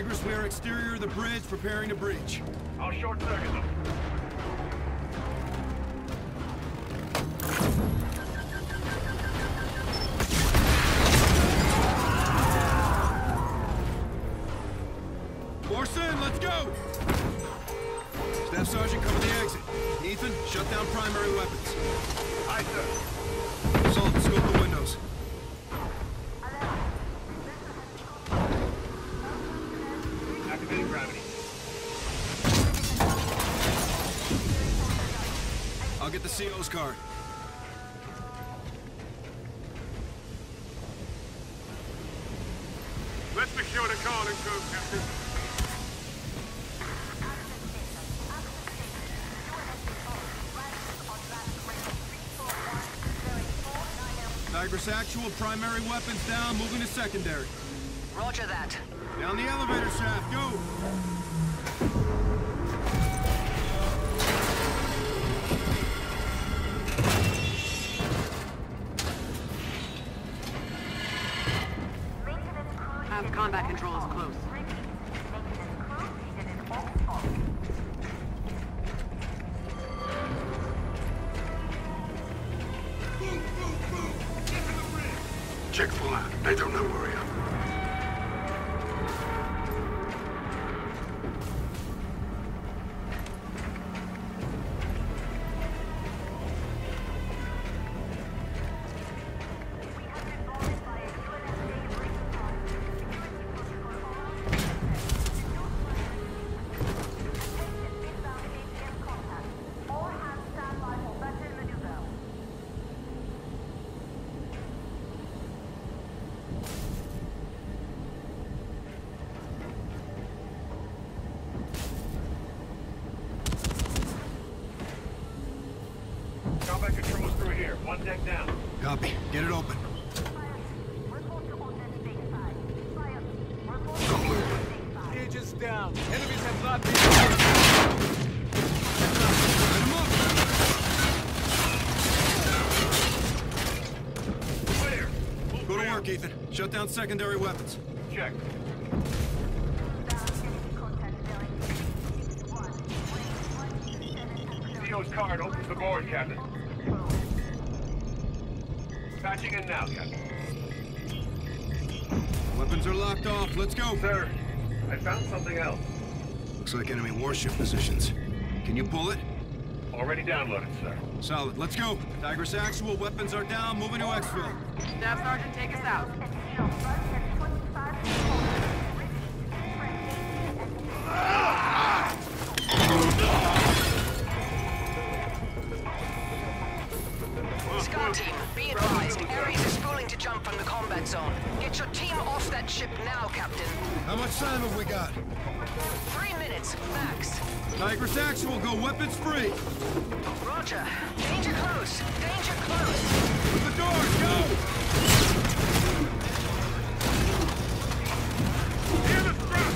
Tigers, we are exterior of the bridge, preparing to breach. I'll short circuit them. Force in, let's go! Staff Sergeant, cover the exit. Ethan, shut down primary weapons. Aye, sir. Salt, scope the windows. Activating gravity. I'll get the CO's card. Let's be sure to call and go, Captain. Tigris actual, primary weapons down, moving to secondary. Roger that. Down the elevator shaft, go! Combat control is close. Check fire. They don't know where we are. Combat controls through here. One deck down. Copy. Get it open. Aegis down. Enemies have not been... Light 'em up! Clear. Go to work, Ethan. Shut down secondary weapons. Check. CO's card opens the board, Captain. Patching in now, Captain. Weapons are locked off. Let's go. Sir, I found something else. Looks like enemy warship positions. Can you pull it? Already downloaded, sir. Solid. Let's go. Tigris actual, weapons are down, moving to exfil. Staff Sergeant, take us out. Scout team, be advised. Ares is spooling to jump from the combat zone. Get your team off that ship now, Captain. How much time have we got? 3 minutes, max. Tigris actual, go weapons free. Roger. Danger close. Danger close. With the doors, go! Hear the strap!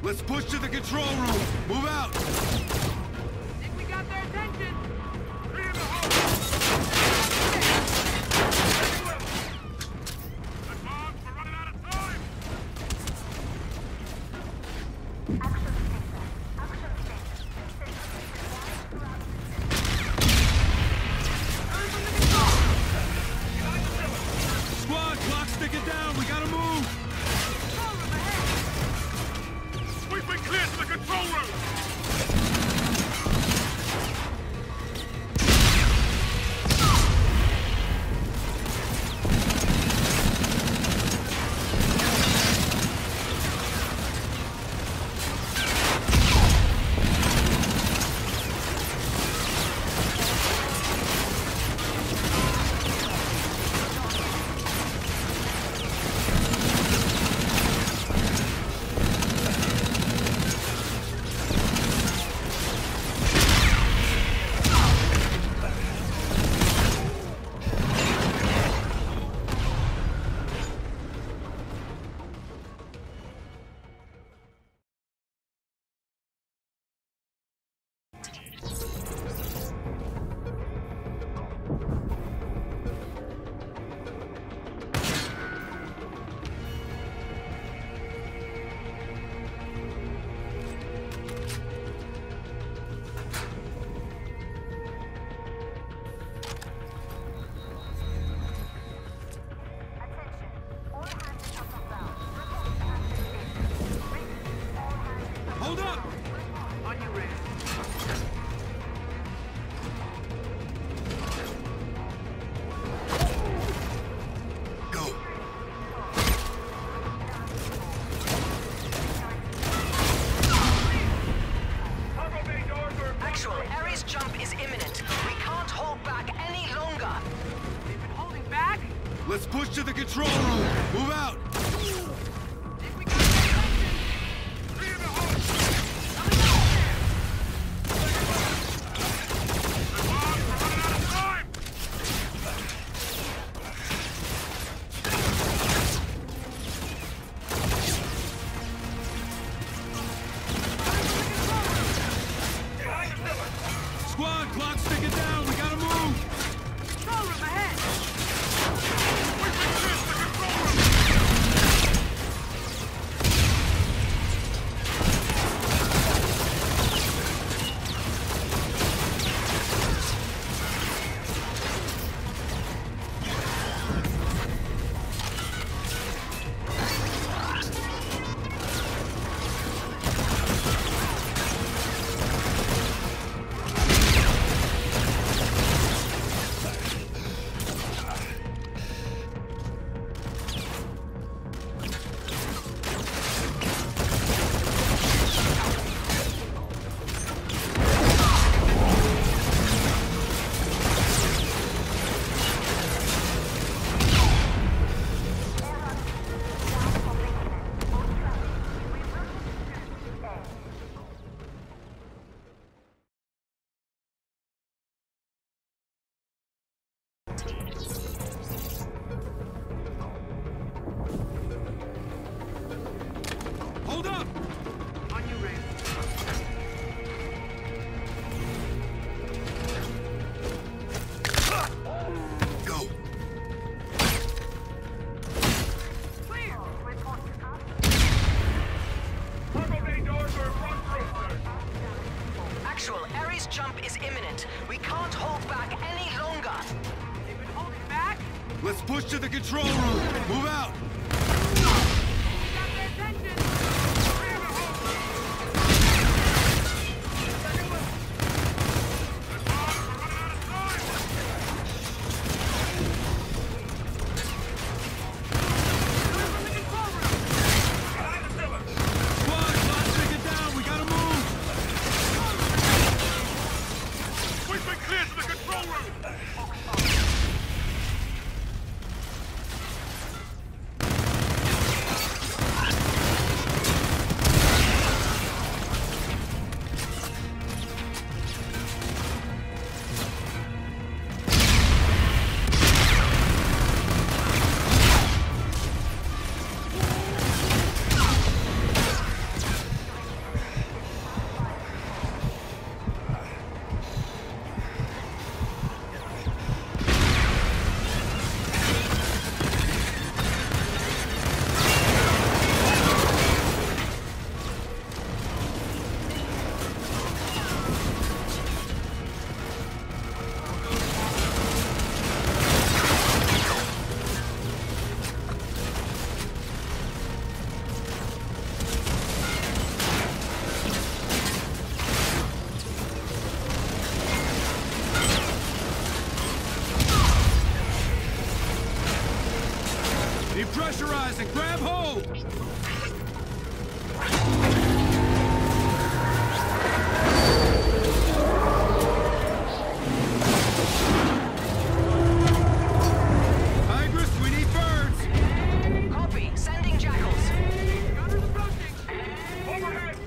Let's push to the control room. Move out. Think we got their attention. Three in the hole! Advance, we're running out of time! Squad, clock sticking down. We gotta move. We've been cleared to the control room! Hold up. On your ready. Go. Cargo bay doors are... Actual, Ares jump is imminent. We can't hold back any longer. They've been holding back. Let's push to the control room. Move out. Think we got their attention. Three in the hole! Advance, we're running out of time! Behind the pillar! Squad, clock sticking down. We gotta move. Control room ahead. We've been cleared to the control room! Hold up. On your ready. Go. Clear. Cargo bay doors are across the room, sir. Actual, Ares jump is imminent. We can't hold back any longer. They've been holding back. Let's push to the control room. Move out. We got their attention. Three in the hole! Advance, we're running out of time! Coming from the control room. Behind the pillar! Squad, clock sticking down. We gotta move. We've been cleared to the control room! Pressurizing! Grab hold! Tigress, we need birds! Copy. Sending jackals. Gunners approaching! Overhead!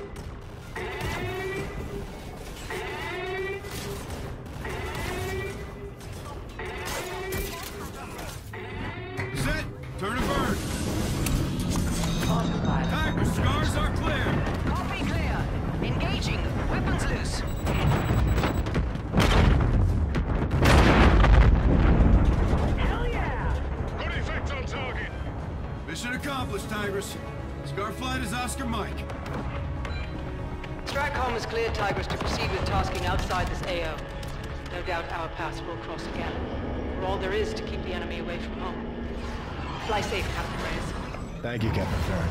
Set! Turn a bird! Autopilot. Tigress, scars are clear! Copy clear. Engaging. Weapons loose. Hell yeah! Good effect on target! Mission accomplished, Tigress. Scarflight is Oscar Mike. Stratcom has cleared Tigress to proceed with tasking outside this AO. No doubt our paths will cross again. We're all there is to keep the enemy away from home. Fly safe, Captain Reyes. Thank you, Captain Farron.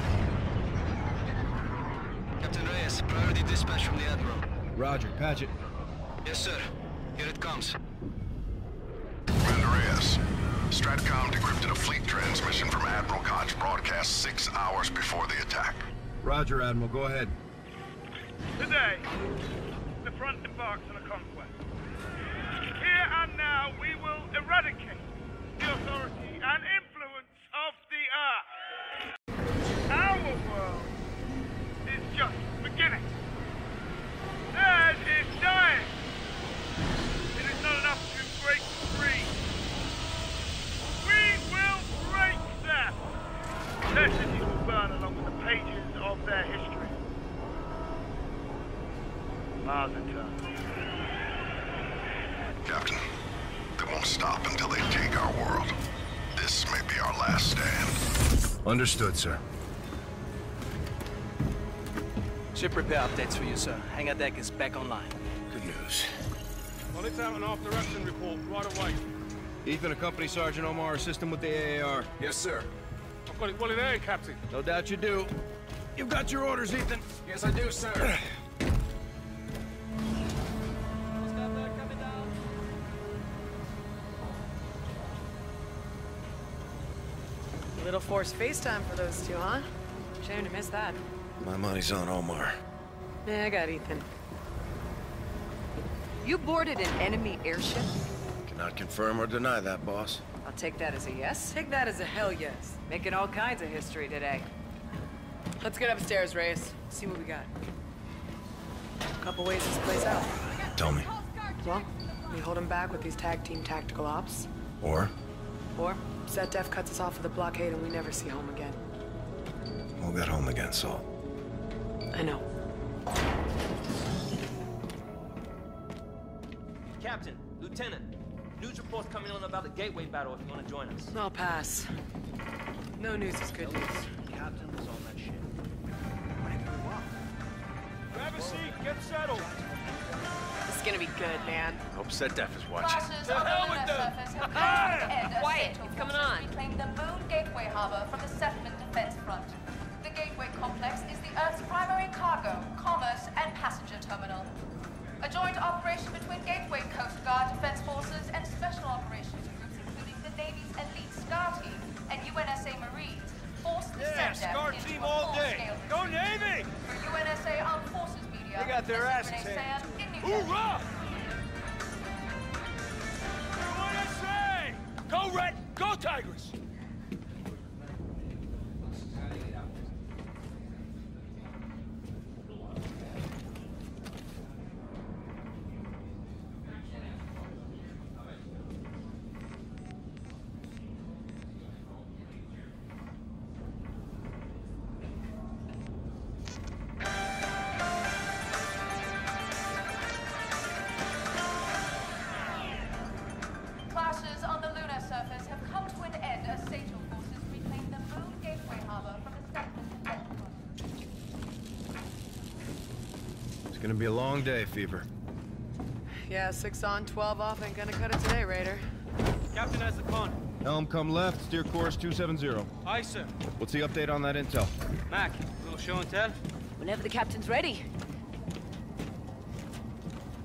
Captain Reyes, priority dispatch from the Admiral. Roger, patch it. Yes, sir. Here it comes. Commander Reyes, Stratcom decrypted a fleet transmission from Admiral Koch broadcast 6 hours before the attack. Roger, Admiral. Go ahead. Today, the front embarks on a conquest. Here and now, we will eradicate the authority and influence of the Earth. Our world is just beginning. Theirs is dying. It is not enough to break free. We will break them. Their cities will burn along with the pages of their history. Mars returns. Captain, they won't stop until they take our world. This may be our last stand. Understood, sir. Ship repair updates for you, sir. Hangar deck is back online. Good news. Well, it's out an after-action report right away. Ethan, accompany Sergeant Omar, assist him with the AAR. Yes, sir. I've got it well in air, Captain. No doubt you do. You've got your orders, Ethan. Yes, I do, sir. Little forced FaceTime for those two, huh? Shame to miss that. My money's on Omar. Yeah, I got Ethan. You boarded an enemy airship? Cannot confirm or deny that, boss. I'll take that as a yes. Take that as a hell yes. Making all kinds of history today. Let's get upstairs, Reyes. See what we got. Couple ways this plays out. Tell me. Well, we hold him back with these tag team tactical ops. Or Or ZDef cuts us off with a blockade and we never see home again. we'll get home again, Saul. I know. Captain, Lieutenant, news reports coming on about the Gateway battle if you want to join us. I'll pass. No news is good news. Captain was on that ship. Grab a seat, get settled. This is gonna be good, man. Hope ZDef is watching. Clashes To on the hell lunar with them. surface have come to an end as Quiet, Central it's coming Forces on. reclaim the Moon Gateway Harbor from the Settlement Defense Front. The Gateway Complex is the Earth's primary cargo, commerce, and passenger terminal. A joint operation between Gateway Coast Guard Defense Forces and Special Operations groups, including the Navy's elite SCAR team and UNSA Marines, forced the ZDef SCAR into team a all day. full-scale Go retreat. Navy! For UNSA Armed Forces Media, They got their this is asses Renee handed Sam in New Jersey. Hoorah! USA! Go Red! Go Tigers! Clashes on the lunar surface have come to an end as Central Forces reclaim the Moon Gateway Harbor from the Settlement Defense Front. It's gonna be a long day, Fever. Yeah, 6 on, 12 off ain't gonna cut it today, Raider. Captain has the con. Helm, come left, steer course 270. Aye, sir. What's the update on that intel? Mac, little show and tell? Whenever the captain's ready.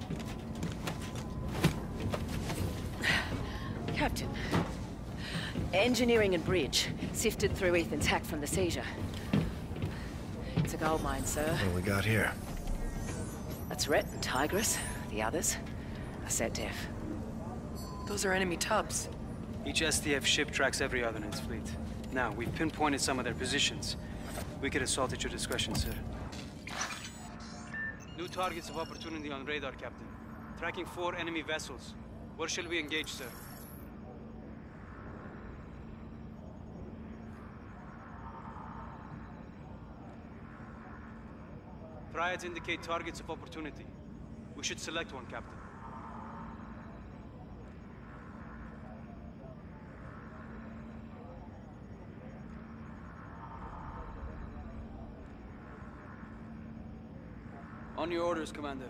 Captain, Engineering and bridge. Sifted through Ethan's hack from the seizure. It's a gold mine, sir. What do we got here? That's Rhett and Tigris. The others are set def. Those are enemy tubs. Each SDF ship tracks every other in its fleet. Now, we've pinpointed some of their positions. We could assault at your discretion, sir. New targets of opportunity on radar, Captain. Tracking 4 enemy vessels. Where shall we engage, sir? Triads indicate targets of opportunity. We should select one, Captain. On your orders, Commander.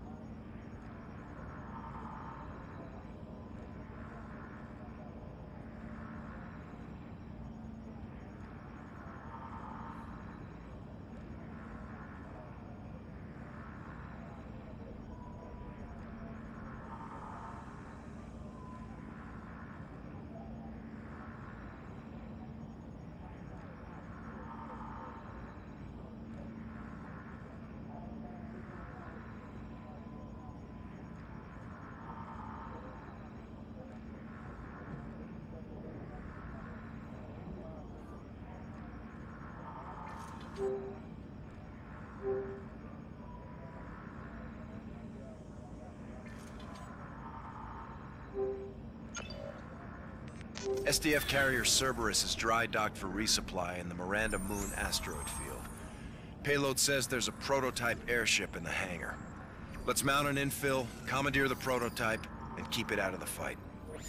SDF carrier Cerberus is dry docked for resupply in the Miranda Moon asteroid field. Payload says there's a prototype airship in the hangar. Let's mount an infill, commandeer the prototype, and keep it out of the fight.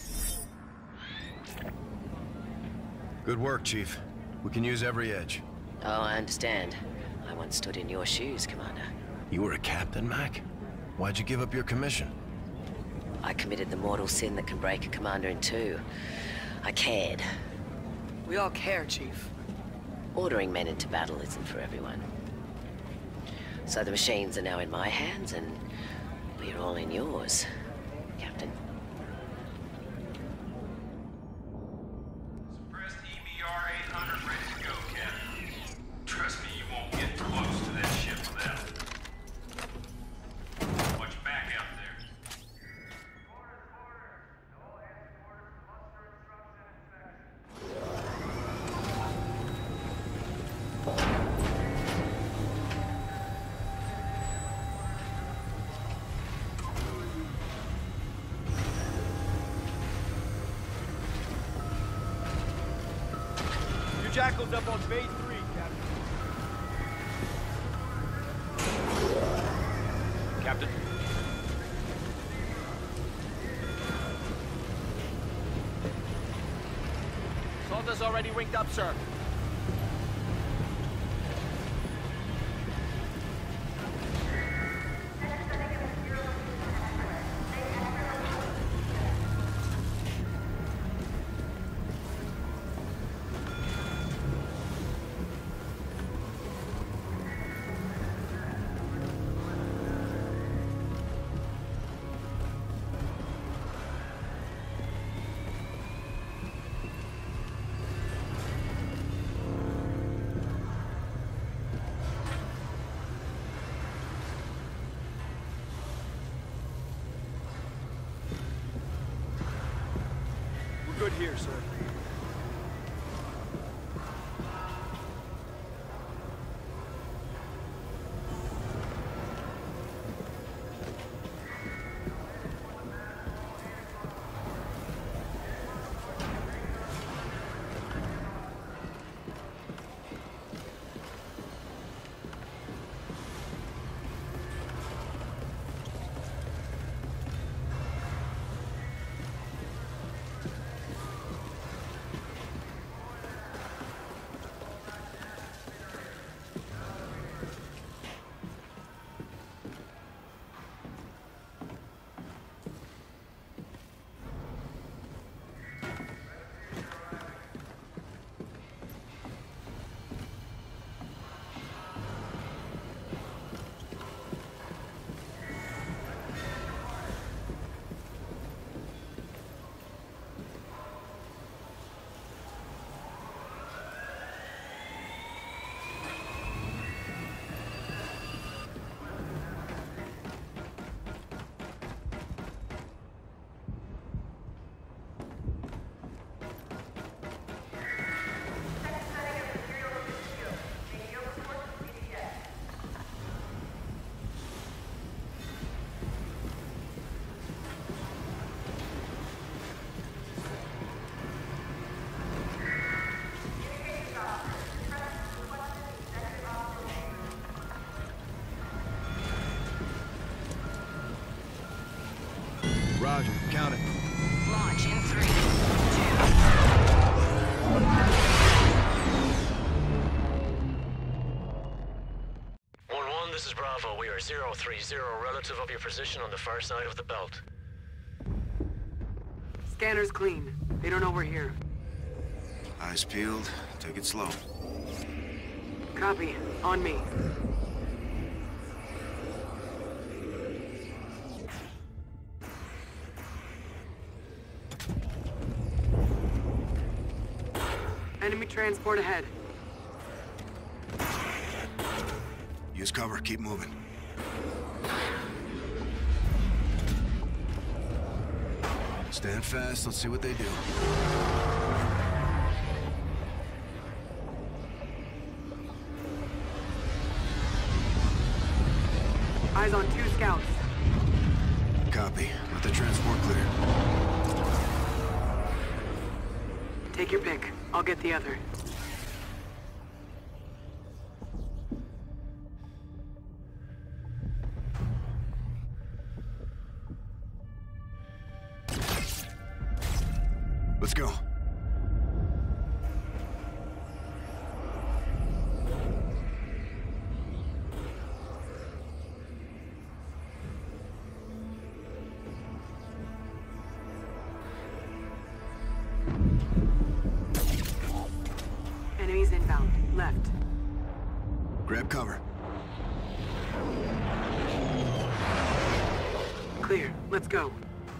Good work, Chief. We can use every edge. Oh, I understand. I once stood in your shoes, Commander. You were a captain, Mac? Why'd you give up your commission? I committed the mortal sin that can break a commander in two. I cared. We all care, Chief. Ordering men into battle isn't for everyone. So the machines are now in my hands, and we're all in yours, Captain. Suppressed EBR 800 ready to go, Captain. Trust me, you won't get close to that ship without it. Watch your back out there. Jackal's up on Bay 3, Captain. Captain. Salta's already winged up, sir. Good here, sir. Roger. Count it. Launch in 3, 2. 1-1, this is Bravo. We are 030 relative of your position on the far side of the belt. Scanner's clean. They don't know we're here. Eyes peeled. Take it slow. Copy. On me. Enemy transport ahead. Use cover. Keep moving. Stand fast. Let's see what they do. Eyes on 2 scouts. Copy. Let the transport clear. Take your pick. I'll get the other. Let's go. Enemies inbound. Left. Grab cover. Clear. Let's go.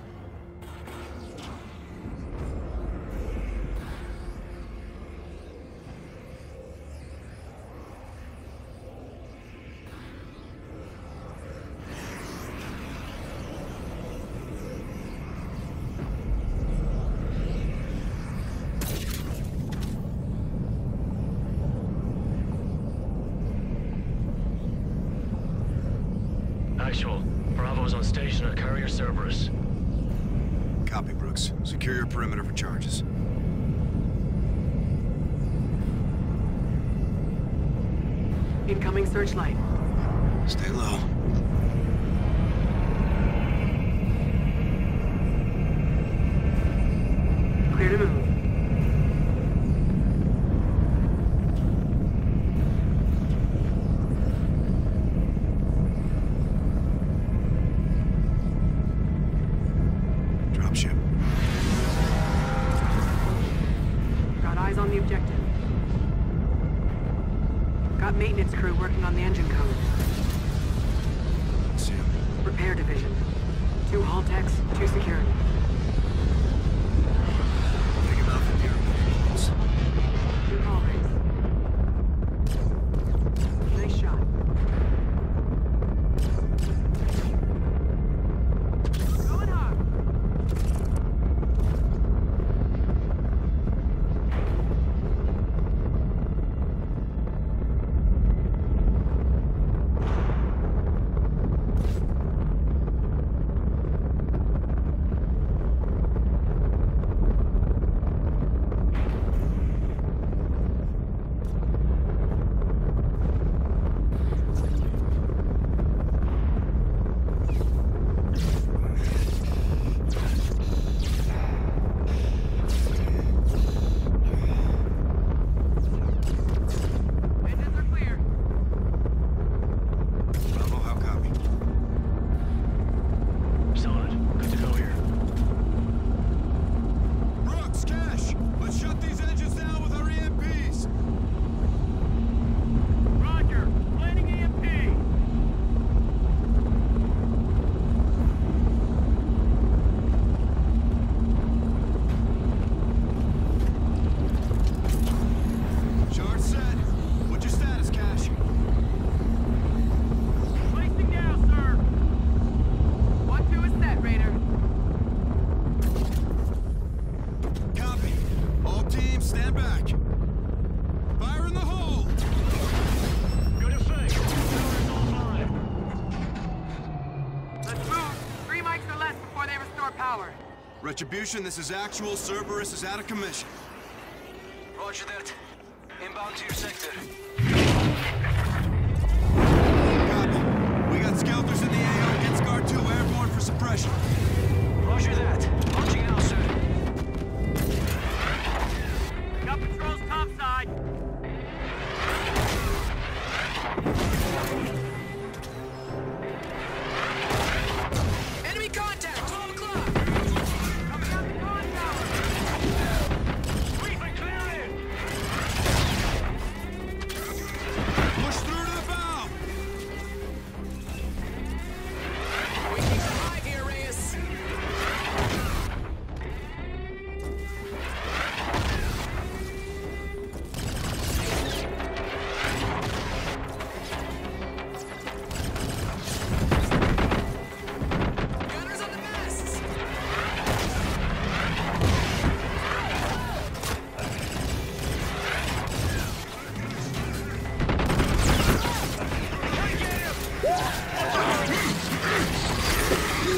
Actual. Bravo's on station at Carrier Cerberus. Copy, Brooks. Secure your perimeter for charges. Incoming searchlight. Stay low. Clear to move. Dropship. Got eyes on the objective. Got maintenance crew working on the engine code. See him. Repair division. 2 hull techs, 2 security. Take him out from here. 2 hull rigs. Nice shot. Going hard. Retribution, this is actual. Cerberus is out of commission. Roger that. Inbound to your sector. Copy. We got Skelters in the AO. Get Scar 2 airborne for suppression. Roger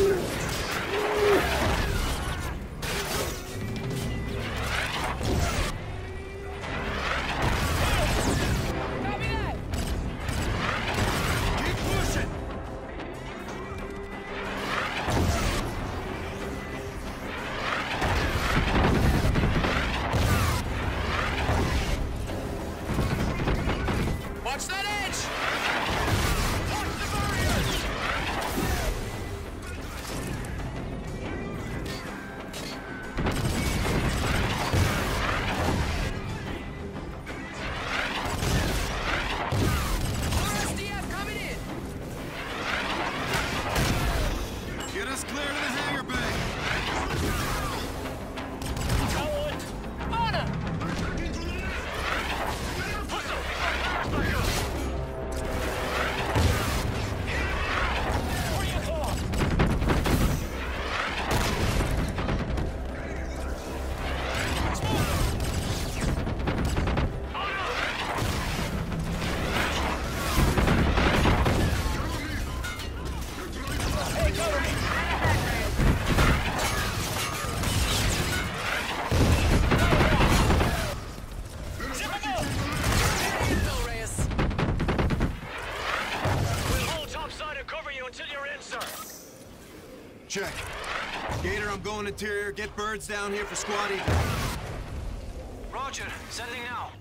Check. Gator, I'm going interior. Get birds down here for squad evac. Roger. Sending now.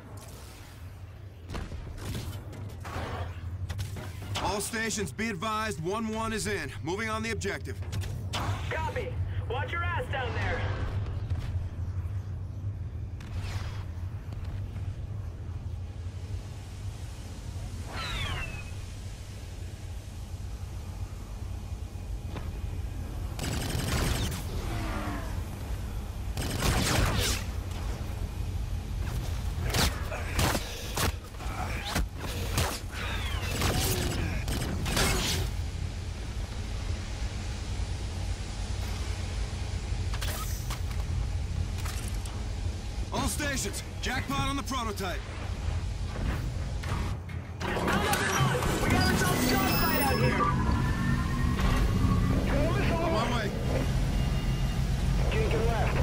All stations, be advised, 1-1 is in. Moving on the objective. Copy. Watch your ass down there. All stations, jackpot on the prototype. We got ourselves a dogfight out here. On my way. Taking left.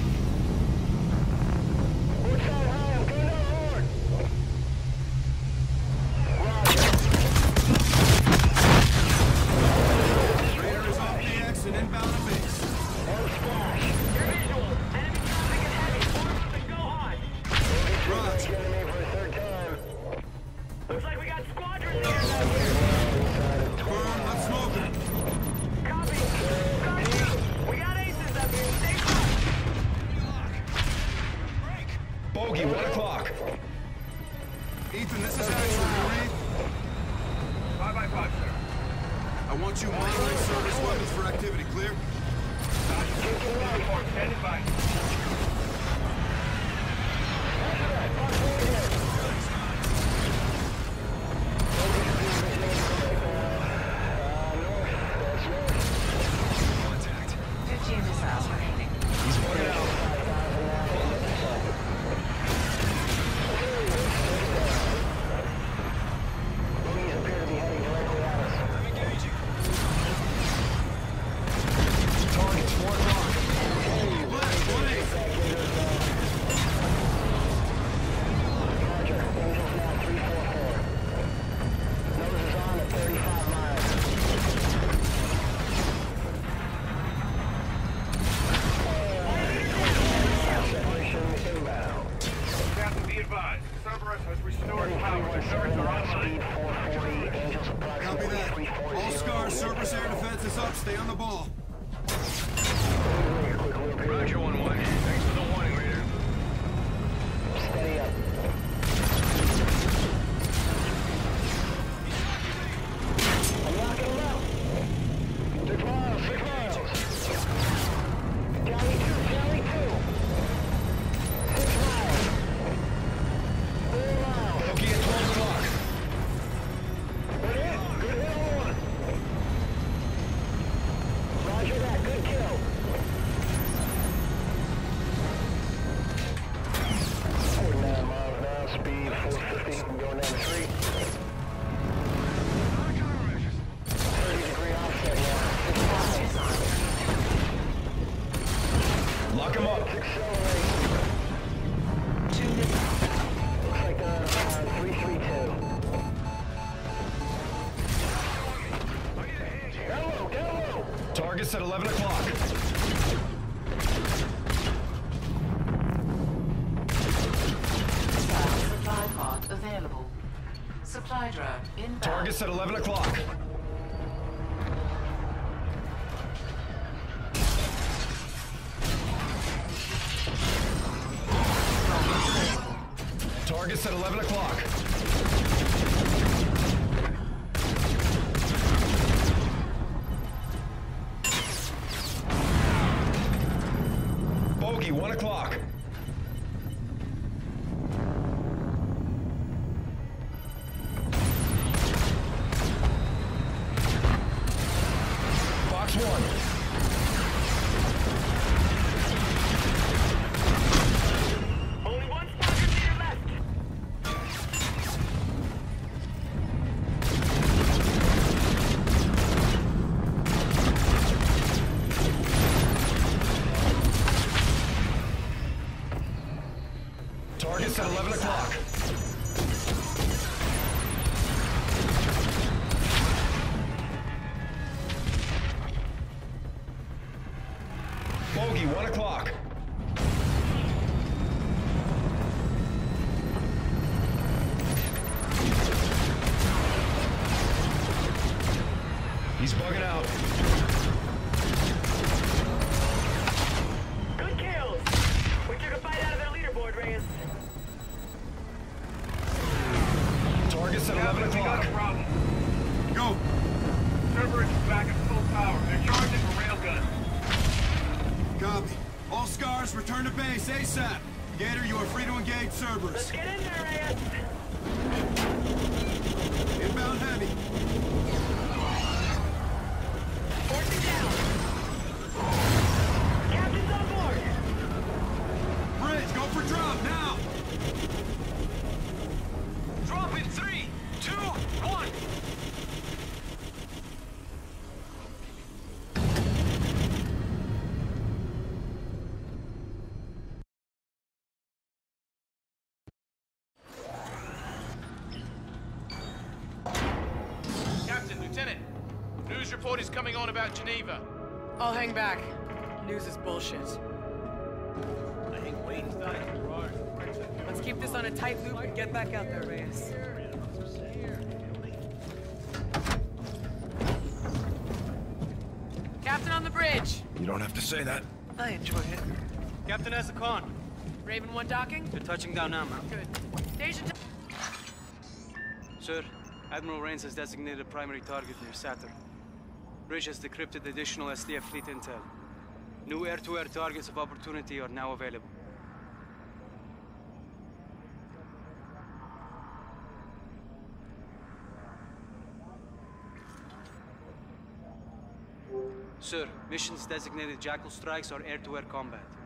Port side high, I'm going down hard. Raider is off the X and inbound to base. On splash. Your visual. Enemy traffic and heavy. Forward, go hot. Roger. Enemy for a third time. Looks like we got squadron leaders out here. Confirm, let's smoke it. Copy. Copy. We got aces up here. Stay close. Bogey, 1 o'clock. Ethan, this is Axel. You read? 5 by 5, sir. I want you monitoring service weapons for activity. Clear? Report, standing by. Contact. 15 missiles remaining. He's working out. I'm engaging. Target's 1 lock. Blast, 1-8. Captain, be advised. Cerberus has restored power. The turrets are online. Copy that. All scars, Cerberus air defense is up. Stay on the ball. Roger, 1-1. Thanks for the warning, Raider. Steady up. I'm knocking him out. 6 miles, 6 miles. Charlie 2, Charlie 2. 6 miles. 4 miles. Bogey at 12 o'clock. Good hit on 1. Roger Target's at 11 o'clock. Supply pod available. Supply drone inbound. Target's at 11 o'clock. Target's at 11 o'clock. Bogey, 1 o'clock. Box 1. Only one squadron leader left. Target's at 11 o'clock. Bogey, 1 o'clock. He's bugging out. Good kills. We took a fight out of their leaderboard, Reyes. Target's at 11 We got o'clock. a problem. Go! Cerberus is back at full power. They're charging for railguns. Copy. All scars, return to base ASAP. Gator, you are free to engage Cerberus. Let's get in there, Reyes. Inbound heavy. Forcing down. Captain's on board. Bridge, go for drop, now! Drop in 3, 2, 1. Captain, Lieutenant, news report is coming on about Geneva. I'll hang back. News is bullshit. I think Wayne's dying to roar. Let's keep this on a tight loop and get back out there, Reyes. Captain on the bridge! You don't have to say that. I enjoy it. Captain has a con. Raven 1 docking? They're touching down now, man. Good. Station Sir, Admiral Rains has designated a primary target near Saturn. Bridge has decrypted additional SDF fleet intel. New air-to-air targets of opportunity are now available. Sir, missions designated Jackal strikes are air-to-air combat.